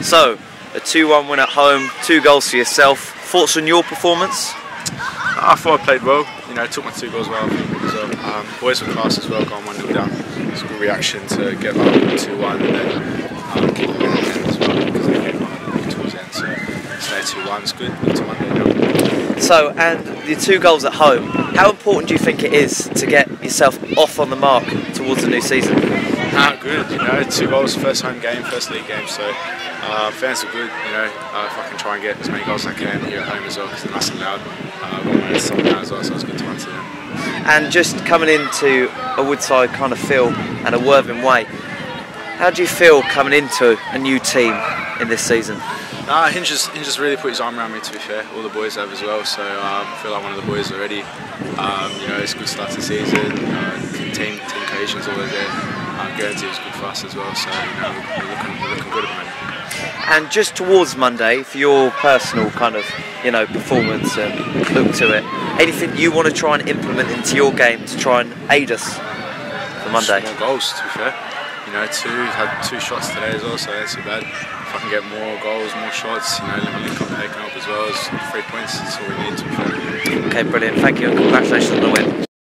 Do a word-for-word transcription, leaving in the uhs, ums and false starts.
So, a two one win at home, two goals for yourself. Thoughts on your performance? I thought I played well. You know, took my two goals well. So, um, boys were class as well, going one nil down. It was a good reaction to get up two one and then um, keep it in the end as well because they came on towards the end. So, stay two one. It's good. Look to Monday now. So, and the two goals at home, how important do you think it is to get yourself off on the mark towards the new season? Ah, good. You know, two goals, first home game, first league game. So, uh, fans are good. You know, uh, if I can try and get as many goals as I can here at home as well, because they're nice and loud. Uh, got my someone now as well, so it's good to run to them. And just coming into a Woodside kind of feel and a Worthing way, how do you feel coming into a new team in this season? Nah, Hinge has, Hinge has really put his arm around me, to be fair. All the boys have as well, so um, I feel like one of the boys already. Um, you know, it's a good start to the season. Uh, team, team cohesion is always there. Um, Guernsey was good for us as well, so you know, we're looking, we're looking good at the moment. And just towards Monday, for your personal kind of, you know, performance and look to it, anything you want to try and implement into your game to try and aid us for Monday? Just more goals, to be fair. You know, two had two shots today as well, so that's too bad. If I can get more goals, more shots, you know, let me link up taking up as well as three points. That's all we need, to be fair. Okay, brilliant. Thank you and congratulations on the win.